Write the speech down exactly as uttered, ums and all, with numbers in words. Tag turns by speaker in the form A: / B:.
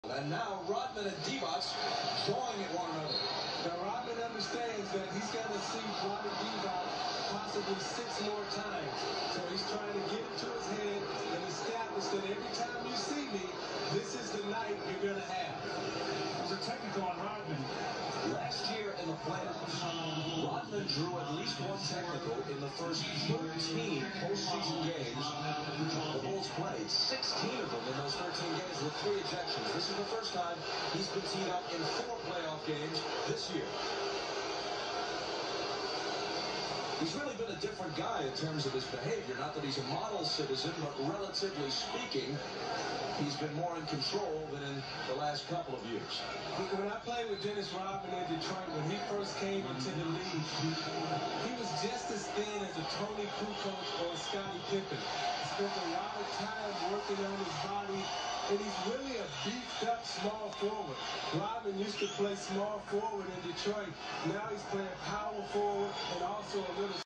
A: And now Rodman and Divac jawing at one another.
B: Now Rodman understands that he's going to see Ronnie Divac possibly six more times. So he's trying to get it to his head and establish that every time you see me, this is the night you're going to have. There's a technical on Rodman.
A: Last year in the playoffs, Rodman drew at least one technical in the first thirteen postseason games the Bulls played. sixteen of them in those thirteen games with three ejections. This is the first time he's been teed up in four playoff games this year. He's really been a different guy in terms of his behavior. Not that he's a model citizen, but relatively speaking, he's been more in control than in the last couple of years.
B: When I played with Dennis Rodman in Detroit, when he first came into the league, he was just as thin as a Tony Kukoc or a Scottie Pippen. He spent a lot of time working on his body, and he's really a beefed-up small forward. Rodman used to play small forward in Detroit. Now he's playing power forward and also a little